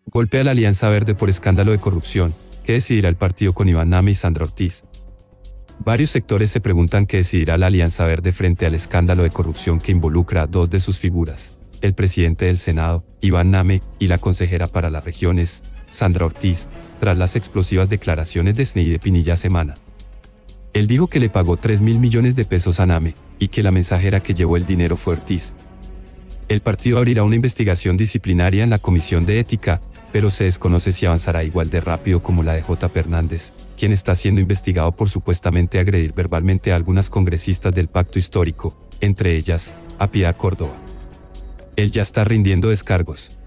Golpe a la Alianza Verde por escándalo de corrupción. ¿Qué decidirá el partido con Iván Name y Sandra Ortiz? Varios sectores se preguntan qué decidirá la Alianza Verde frente al escándalo de corrupción que involucra a dos de sus figuras, el presidente del Senado, Iván Name, y la consejera para las regiones, Sandra Ortiz, tras las explosivas declaraciones de Sney de Pinilla Semana. Él dijo que le pagó 3.000 millones de pesos a Name, y que la mensajera que llevó el dinero fue Ortiz. El partido abrirá una investigación disciplinaria en la Comisión de Ética, pero se desconoce si avanzará igual de rápido como la de J. Hernández, quien está siendo investigado por supuestamente agredir verbalmente a algunas congresistas del Pacto Histórico, entre ellas, a Piedad Córdoba. Él ya está rindiendo descargos.